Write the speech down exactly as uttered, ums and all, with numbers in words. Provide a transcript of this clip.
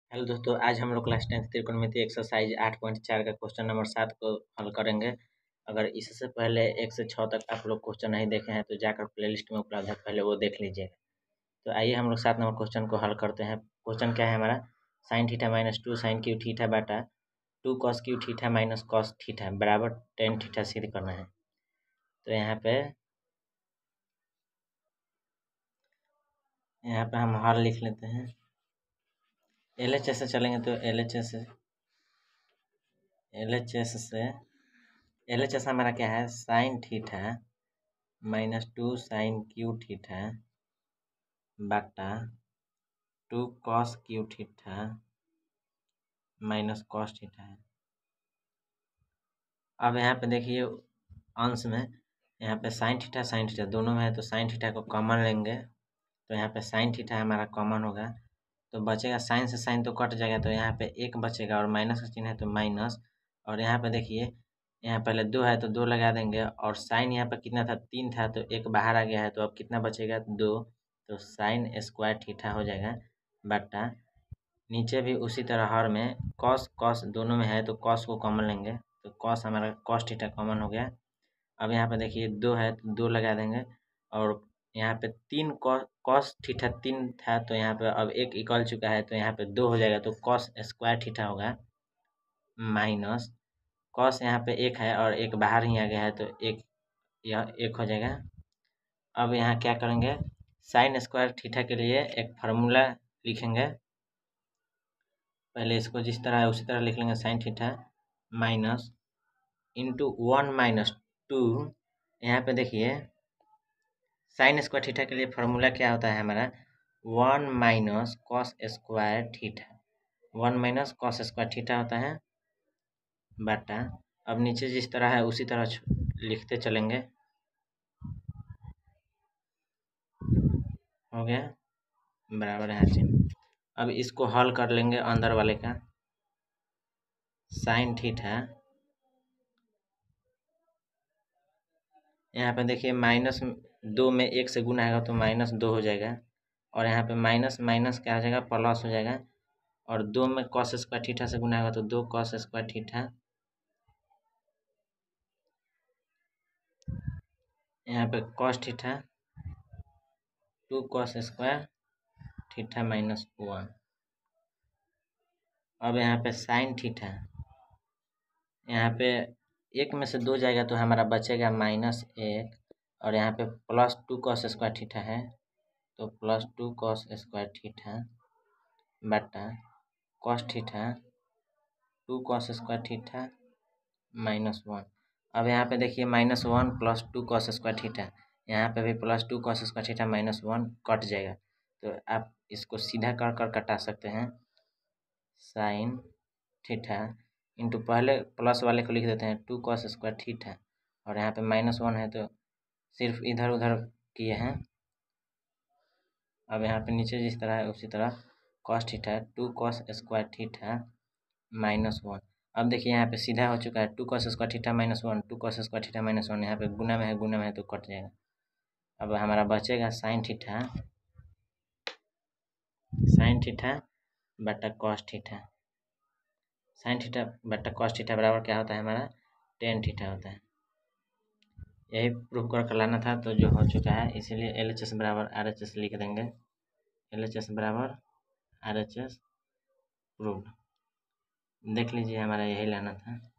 Hello दोस्तों, आज हम लोग क्लास टेंथ त्रिकोणमिति एक्सरसाइज आठ पॉइंट चार का क्वेश्चन नंबर सात को हल करेंगे। अगर इससे पहले एक से छः तक आप लोग क्वेश्चन नहीं देखे हैं तो जाकर प्लेलिस्ट में उपलब्ध है, पहले वो देख लीजिएगा। तो आइए हम लोग सात नंबर क्वेश्चन को हल करते हैं। क्वेश्चन क्या है हमारा? Sine theta minus two sine cube theta बाटा two cos cube theta minus cos theta बराबर टेन थीटा सिद्ध करना है। तो यहाँ पे यहाँ पे हम हल लिख लेते हैं। एल एच एस से चलेंगे तो एल एच एस से एल एच एस से एल एच एस हमारा क्या है? Sine theta minus two sine cube theta बटा two cos cube theta minus cos theta है। अब यहाँ पे देखिए अंश में यहाँ पे साइन थीटा साइन थीटा दोनों में है, तो साइन थीटा को कॉमन लेंगे। तो यहाँ पे साइन थीटा हमारा कॉमन होगा, तो बचेगा साइन से साइन तो कट जाएगा, तो यहाँ पे एक बचेगा और माइनस का चिन्ह है तो माइनस। और यहाँ पे देखिए यहाँ पहले दो है तो दो लगा देंगे, और साइन यहाँ पे कितना था? तीन था, तो एक बाहर आ गया है, तो अब कितना बचेगा? दो। तो साइन स्क्वायर थीटा हो जाएगा बटा नीचे भी उसी तरह हर में कॉस कॉस दोनों में है तो कॉस को कॉमन लेंगे, तो कॉस हमारा कॉस थीटा कॉमन हो गया। अब यहाँ पे देखिए दो है तो दो लगा देंगे, और यहाँ पे तीन कॉस कॉस थीटा तीन था, तो यहाँ पे अब एक निकल चुका है तो यहाँ पे दो हो जाएगा, तो कॉस स्क्वायर थीटा होगा माइनस कॉस यहाँ पे एक है और एक बाहर ही आ गया है, तो एक यह एक हो जाएगा। अब यहाँ क्या करेंगे? साइन स्क्वायर थीटा के लिए एक फार्मूला लिखेंगे। पहले इसको जिस तरह है उसी तरह लिख लेंगे। Sine theta minus into one minus two. यहाँ पे देखिए साइन स्क्वायर थीटा के लिए फार्मूला क्या होता है हमारा? One minus cos square theta. One minus cos square theta होता है बटा, अब नीचे जिस तरह है उसी तरह लिखते चलेंगे। हो गया बराबर है चिन्ह। अब इसको हल कर लेंगे अंदर वाले का। साइन थीटा यहाँ पे देखिए माइनस दो में एक से गुना आएगा तो माइनस दो हो जाएगा, और यहाँ पे माइनस माइनस क्या हो जाएगा? प्लस हो जाएगा। और दो में कॉस स्क्वायर थीटा से गुना आएगा तो दो कॉस स्क्वायर थीटा। यहाँ पे cos theta two cos square theta minus one. अब यहाँ पे साइन थीटा, यहाँ पे एक में से दो जाएगा तो हमारा बचेगा माइनस एक, और यहाँ पे plus two cos square theta है तो plus two cos square theta बटा cos theta two cos square theta minus one. अब यहाँ पे देखिए minus one plus two cos square theta, यहाँ पे भी plus two cos square theta minus one cut जाएगा, तो आप इसको सीधा कर कर कटा सकते हैं। साइन थीटा इंटू पहले प्लस वाले को लिख देते हैं टू कॉस स्क्वायर थीटा, और यहाँ पे माइनस वन है तो सिर्फ इधर उधर किए हैं। अब यहाँ पे नीचे जिस तरह है उसी तरह cos theta two cos square theta minus one. अब देखिए यहाँ पे सीधा हो चुका है, two cos square theta minus one two cos square theta minus one, यहाँ पे गुना में है गुना में है तो कट जाएगा। अब हमारा बचेगा साइन थीटा साइन थीटा बटा कॉस थीटा। साइन थीटा बटा कॉस थीटा बराबर क्या होता है हमारा? टेन थीटा होता है। यही प्रूफ कर लाना था, तो जो हो चुका है, इसीलिए एल एच एस बराबर आर एच एस लिख देंगे। एल एच एस बराबर आर एच एस प्रूफ। देख लीजिए हमारा यही लाना था।